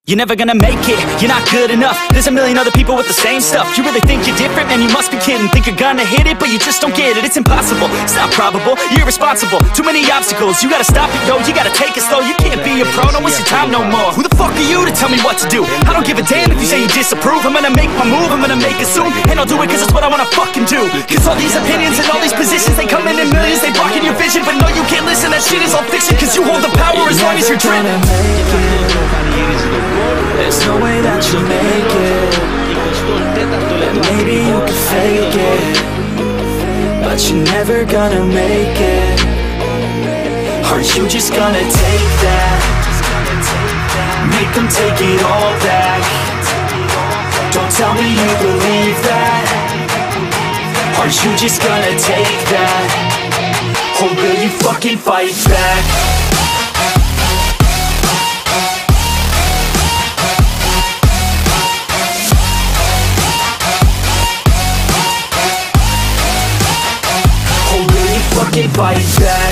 You're never gonna make it, you're not good enough. There's a million other people with the same stuff. You really think you're different? Man, you must be kidding. Think you're gonna hit it, but you just don't get it. It's impossible, it's not probable, you're irresponsible. Too many obstacles, you gotta stop it, yo. You gotta take it slow, you can't be a pro. Don't waste your time no more. Who the fuck are you to tell me what to do? I don't give a damn if you say you disapprove. I'm gonna make my move, I'm gonna make it soon. And I'll do it cause it's what I wanna fucking do. Cause all these opinions and all these positions, they come in millions, they block in your vision. But no, you can't listen, that shit is all fiction. Cause you hold the power as long as you're dreaming. There's no way that you'll make it, and maybe you can fake it, but you're never gonna make it. Aren't you just gonna take that? Make them take it all back. Don't tell me you believe that. Aren't you just gonna take that? Or will you fucking fight back? Fucking fight back.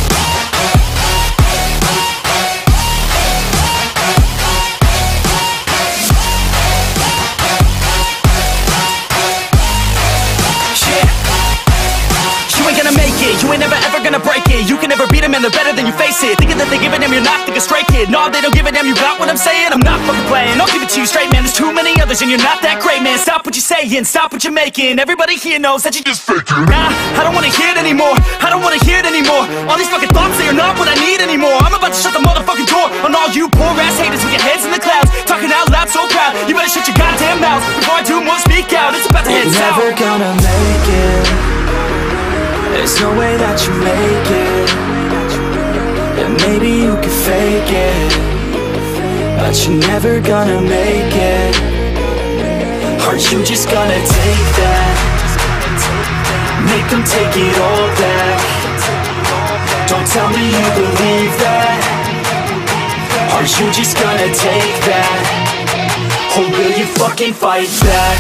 You ain't never ever gonna break it. You can never beat them and they're better than you face it. Thinking that they give a damn, you're not, think a straight kid. No, they don't give a damn, you got what I'm saying? I'm not fucking playing, I'll give it to you straight, man. There's too many others and you're not that great, man. Stop what you're saying, stop what you're making. Everybody here knows that you just faking. Nah, I don't wanna hear it anymore, I don't wanna hear it anymore. All these fucking thoughts, they are not what I need anymore. I'm about to shut the motherfucking door on all you poor ass haters with your heads in the clouds, talking out loud so proud. You better shut your goddamn mouth before I do more speak out. It's about to head south. You're never gonna make it. There's no way that you make it, and maybe you can fake it, but you're never gonna make it. Aren't you just gonna take that? Make them take it all back. Don't tell me you believe that. Aren't you just gonna take that? Or will you fucking fight back?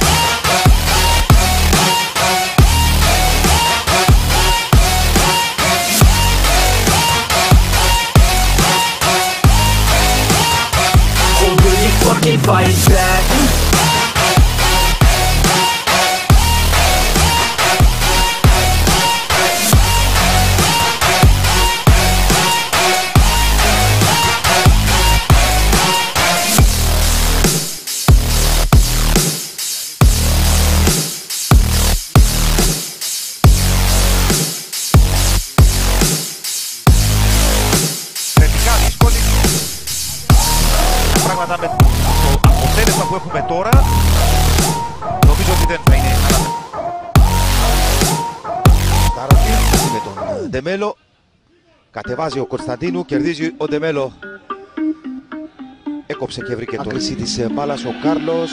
Fight back. Που έχουμε τώρα, νομίζω ότι δεν θα είναι. Καρατή με τον Ντεμέλο. Κατεβάζει ο Κωνσταντίνου, κερδίζει ο Ντεμέλο. Έκοψε και βρήκε το λύση της μπάλας ο Κάρλος.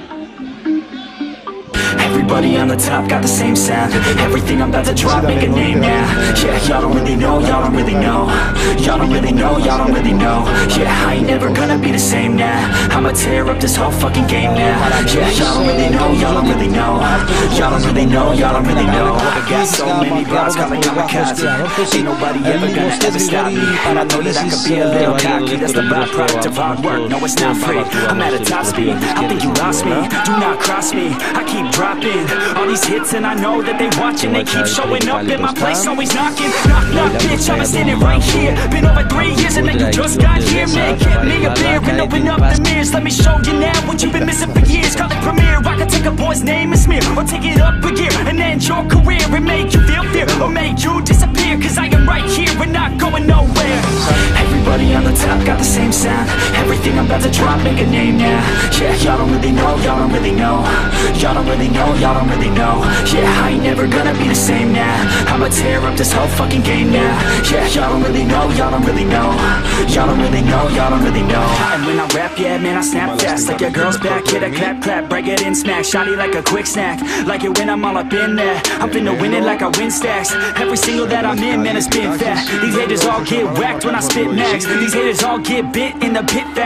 Everybody on the top got the same sound. Everything I'm about to drop, make a name now. Yeah, y'all don't really know, y'all don't really know. Y'all don't really know, y'all don't really know. Yeah, I ain't never gonna be the same now. I'ma tear up this whole fucking game now. Yeah, y'all don't really know, y'all don't really know. Y'all don't really know, y'all don't really know. I got so many bras, got like kamikaze. Ain't nobody ever gonna ever stop me. And I know that I could be a little cocky. That's the byproduct of hard work. No, it's not free. I'm at a top speed. I think you lost me. Do not cross me. I keep dropping all these hits and I know that they watching. They keep showing up in my place, always knocking. Knock, knock, bitch, I'm standing right here. Been over 3 years and then you just got here. Man, get me a beer and open up the mirrors. Let me show you now what you've been missing for years. Call it premiere, I can take a boy's name and smear, or take it up a gear and end your career and make you feel fear, or make you disappear. Cause I am right here and not going nowhere. Everybody on the top got the same sound. Everything I'm about to drop, make a name now. Yeah, y'all don't really know, y'all don't really know. Y'all don't really know, y'all don't really know. Yeah, I ain't never gonna be the same now. I'ma tear up this whole fucking game now. Yeah, y'all don't really know, y'all don't really know. Y'all don't really know, y'all don't really know. And when I rap, yeah, man, I snap fast. Like your girl's back, hit a clap, clap, break it in, smack. Shotty like a quick snack, like it when I'm all up in there. I'm finna win it like I win stacks. Every single that I'm in, man, it's been fat. These haters all get whacked when I spit max. These haters all get bit in the pit fast. You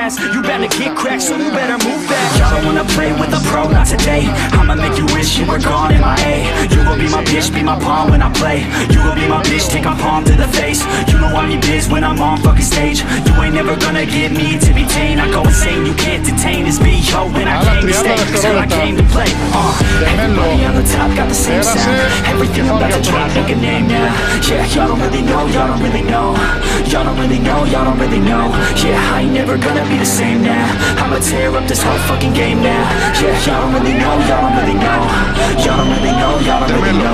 bound to get cracked, so you better move back. Y'all don't wanna play with a pro, not today. I'ma make you wish you were gone in my A. You gon' be my bitch, be my pawn when I play. You gon' be my bitch, take my palm to the face. You know I need biz when I'm on fucking stage. You ain't never gonna get me to be tamed. I go insane, you can't detain this beat, yo. When I came to stay, till I came to play. Everybody on the top got the same sound. Everything I'm about to drop, make a name now. Yeah, y'all don't really know, y'all don't really know. Y'all don't really know, y'all don't really know. Yeah, I ain't never gonna be the same now. I'ma tear up this whole fucking game now. Yeah, y'all don't really know, y'all don't really know. Y'all don't really know, y'all don't really know.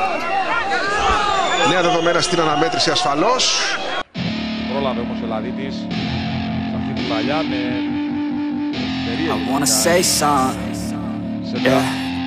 Νέα δεδομένα στην αναμέτρηση ασφαλώς. Πρόλαβε όμως ο Λαδίτης σε αυτή την παλιά με I wanna say something. Yeah.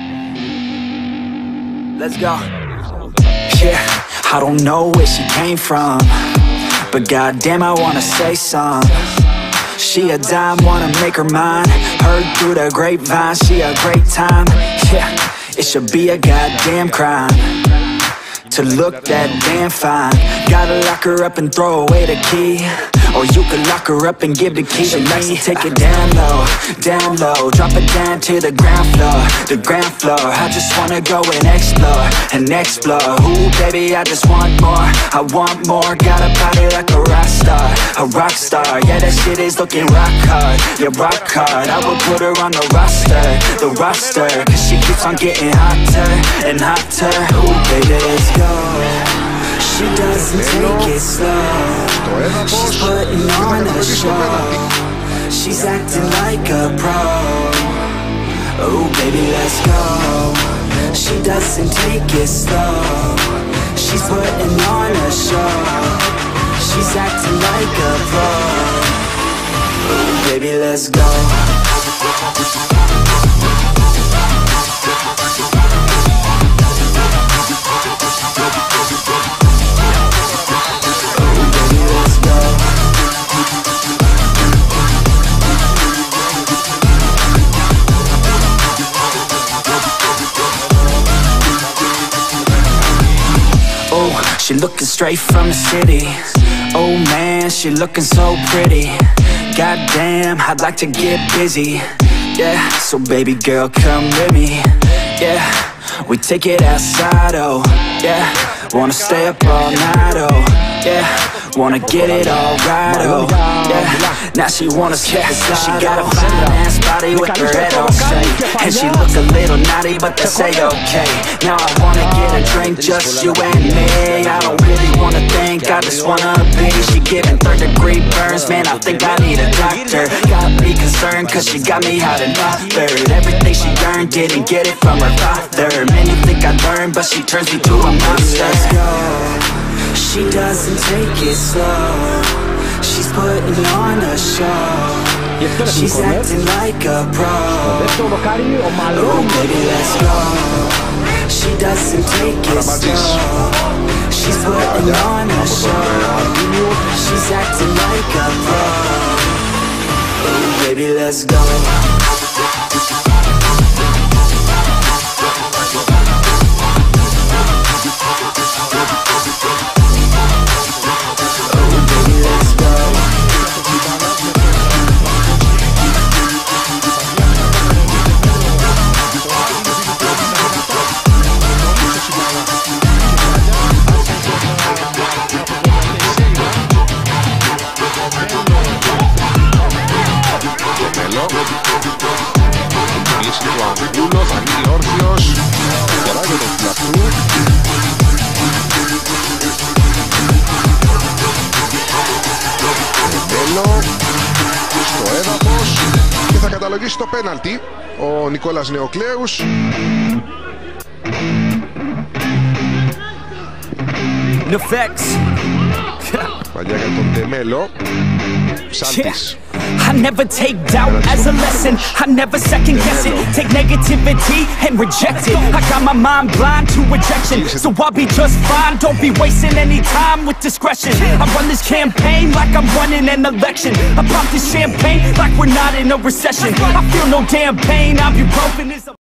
Let's go. Yeah, I don't know where she came from, but goddamn I wanna say something. She a dime, wanna make her mine. Heard through the grapevine, she a great time. Yeah, it should be a goddamn crime to look that damn fine. Gotta lock her up and throw away the key, or you could lock her up and give the key to me. Take it down low, drop it down to the ground floor, the ground floor. I just wanna go and explore, ooh baby I just want more, I want more. Got a body like a rock star, yeah that shit is looking rock hard, yeah rock hard. I would put her on the roster, cause she keeps on getting hotter and hotter. Ooh baby let's go. She doesn't take it slow. She's putting on a show. She's acting like a pro. Oh baby let's go. She doesn't take it slow. She's putting on a show. She's acting like a pro. Oh baby let's go. She looking straight from the city. Oh man, she looking so pretty. Goddamn, I'd like to get busy. Yeah, so baby girl, come with me. Yeah, we take it outside, oh yeah. Wanna stay up all night, oh yeah. Wanna get it all right, oh yeah. Now she wanna skip it, she got a fine ass body with her head on straight, and she look a little naughty, but that's a-okay. Now I wanna get a drink, just you and me. I don't really wanna think, I just wanna be. She giving third-degree burns, man, I think I need a doctor. Got me concerned, cause she got me hot and bothered. Everything she earned, didn't get it from her father. Many think I learned, but she turns me to a monster. Let's go. She doesn't take it slow. She's putting on a show. She's acting like a pro. Oh baby let's go. She doesn't take it slow. She's putting on a show. She's acting like a pro. Oh baby let's go. Στο έδαφος και θα καταλογίσει το πέναλτι ο Νικόλας Νεοκλέους. Παλιά για τον Ντεμέλο. Σάλτης. I never take doubt as a lesson. I never second guess it. Take negativity and reject it. I got my mind blind to rejection, so I'll be just fine. Don't be wasting any time with discretion. I run this campaign like I'm running an election. I pop this champagne like we're not in a recession. I feel no damn pain. Ibuprofen is a